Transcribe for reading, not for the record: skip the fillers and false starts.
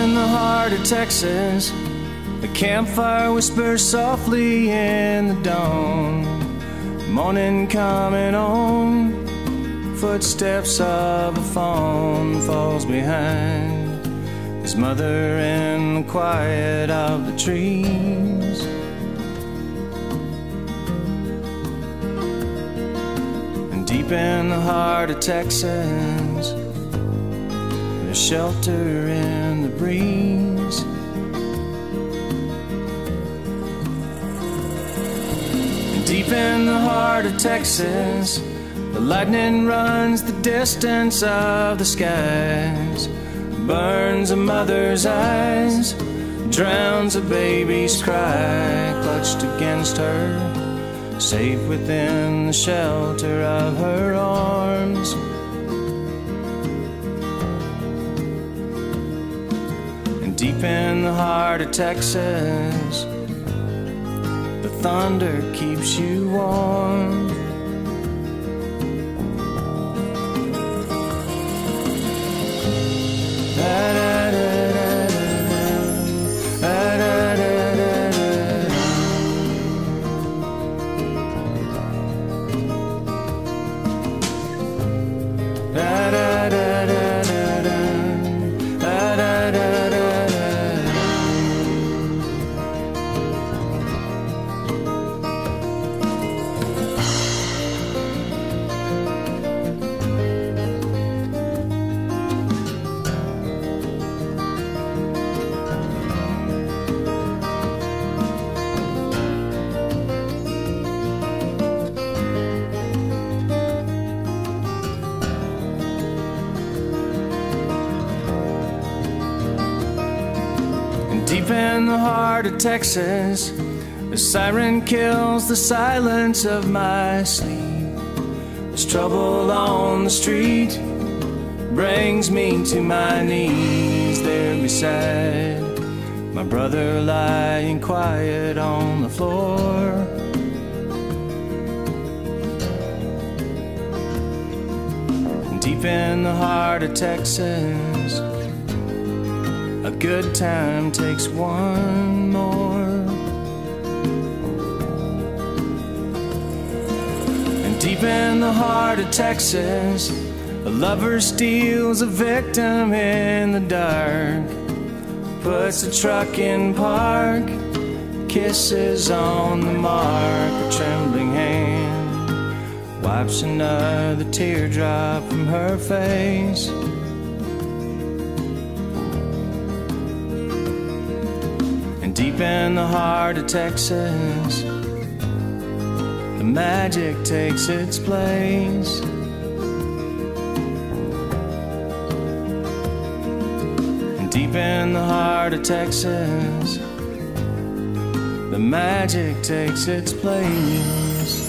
in the heart of Texas, a campfire whispers softly in the dawn. Morning coming on, footsteps of a fawn falls behind his mother in the quiet of the trees. And deep in the heart of Texas, there's shelter in the breeze. And deep in the heart of Texas, the lightning runs the distance of the skies, burns a mother's eyes, drowns a baby's cry, clutched against her, safe within the shelter of her arms. And deep in the heart of Texas, the thunder keeps you warm. Deep in the heart of Texas, the siren kills the silence of my sleep. There's trouble on the street, brings me to my knees. There beside my brother lying quiet on the floor. And deep in the heart of Texas, a good time takes one more. And deep in the heart of Texas, a lover steals a victim in the dark, puts a truck in park, kisses on the mark. A trembling hand wipes another teardrop from her face. Deep in the heart of Texas, the magic takes its place. And deep in the heart of Texas, the magic takes its place.